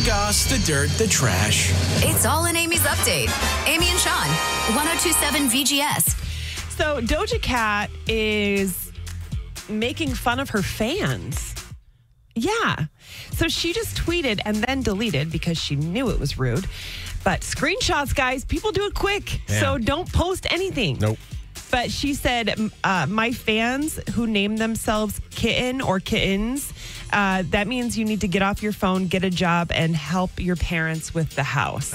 goss, the dirt, the trash. It's all in Amy's update. Amy and Sean, 1027 VGS. So Doja Cat is making fun of her fans. Yeah. So she just tweeted and then deleted because she knew it was rude. But screenshots, guys, people do it quick. Yeah. So don't post anything. Nope. But she said, my fans who name themselves Kitten or Kittens, that means you need to get off your phone, get a job, and help your parents with the house.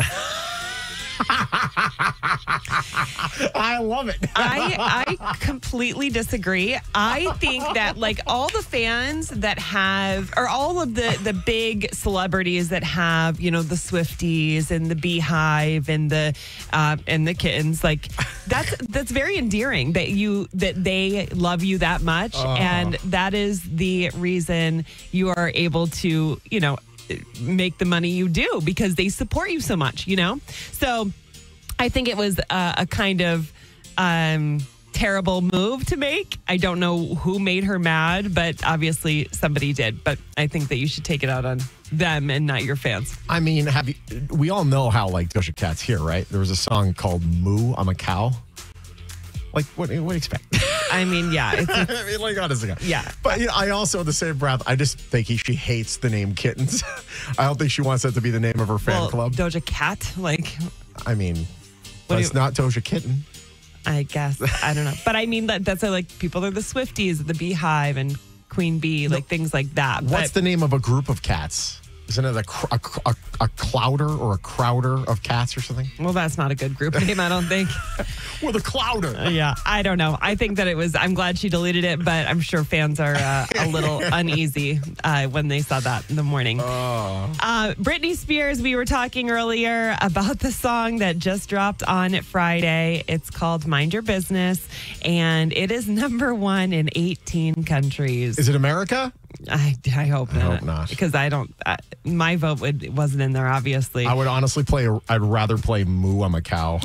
I love it. I completely disagree. I think that like all the fans that have, or all of the big celebrities that have, you know, the Swifties and the Beehive and the kittens, like that's very endearing that they love you that much, and that is the reason you are able to, you know, make the money you do because they support you so much, you know? So I think it was a kind of terrible move to make. I don't know who made her mad, but obviously somebody did. But I think that you should take it out on them and not your fans. I mean, we all know how like Doja Cat's here, right? There was a song called Moo, I'm a Cow. Like, what do you expect? I mean, yeah. I mean, like, honestly. Yeah. But, you know, I also, in the same breath, I just think she hates the name Kittens. I don't think she wants that to be the name of her fan club. Doja Cat, like. I mean, it's not Doja Kitten. I guess. I don't know. But I mean, that's like people are the Swifties, the Beehive and Queen Bee, like things like that. What's the name of a group of cats? Isn't it a clouder or a crowder of cats or something? Well, that's not a good group name, I don't think. Well, the clouder. Yeah, I don't know. I think that I'm glad she deleted it, but I'm sure fans are a little uneasy when they saw that in the morning. Britney Spears, we were talking earlier about the song that just dropped on Friday. It's called Mind Your Business, and it is #1 in 18 countries. Is it America? I hope not. I hope not. Because I don't, my vote wasn't in there, obviously. I would honestly I'd rather play Moo, I'm a Cow.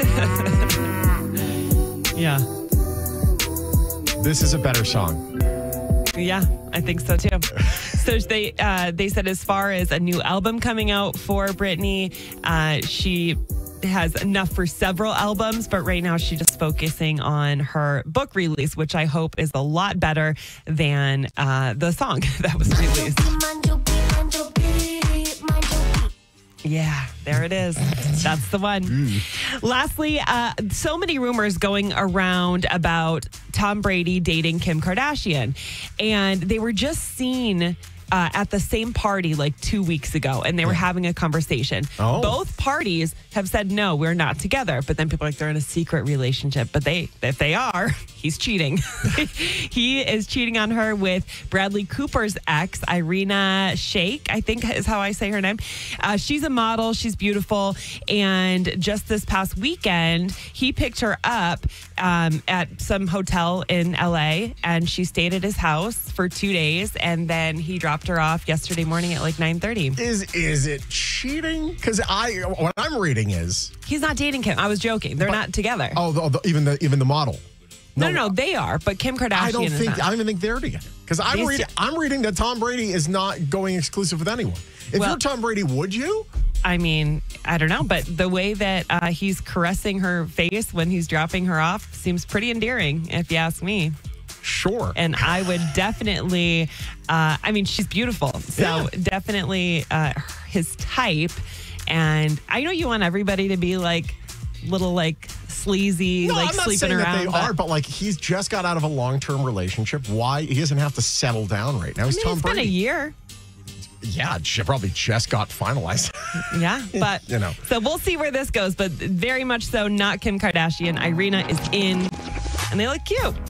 Yeah. This is a better song. Yeah, I think so too. So they said as far as a new album coming out for Britney, she has enough for several albums, but right now she's just focusing on her book release, which I hope is a lot better than the song that was released. Yeah, there it is. That's the one. Lastly, so many rumors going around about Tom Brady dating Kim Kardashian, and they were just seen at the same party like 2 weeks ago, and they were having a conversation. Both parties have said, no, we're not together. But then people are like, they're in a secret relationship. But if they are, he's cheating. He is cheating on her with Bradley Cooper's ex, Irina Shayk, I think is how I say her name. She's a model. She's beautiful. And just this past weekend, he picked her up at some hotel in LA, and she stayed at his house for 2 days, and then he dropped her off yesterday morning at like 9:30. Is it cheating? Because what I'm reading is he's not dating Kim. I was joking. They're not together. Even the model. No, they are. But Kim Kardashian I don't not. even think they're together. Because I'm reading that Tom Brady is not going exclusive with anyone. If you're Tom Brady, would you? I mean, I don't know, but the way that he's caressing her face when he's dropping her off seems pretty endearing, if you ask me. Sure. And I would definitely, I mean, she's beautiful. So definitely his type. And I know you want everybody to be like little like sleazy, like I'm not sleeping saying around. That they are, but like he's just got out of a long-term relationship. Why? He doesn't have to settle down right now. He's Tom Brady. It's been a year. Yeah, probably just got finalized. Yeah, but you know. So we'll see where this goes, but very much so not Kim Kardashian. Irina is in, and they look cute.